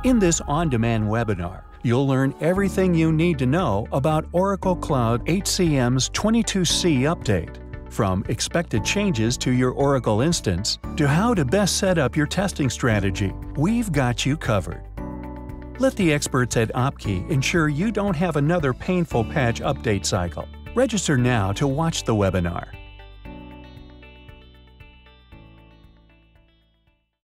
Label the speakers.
Speaker 1: In this on-demand webinar, you'll learn everything you need to know about Oracle Cloud HCM's 22C update, from expected changes to your Oracle instance to how to best set up your testing strategy. We've got you covered. Let the experts at Opkey ensure you don't have another painful patch update cycle. Register now to watch the webinar.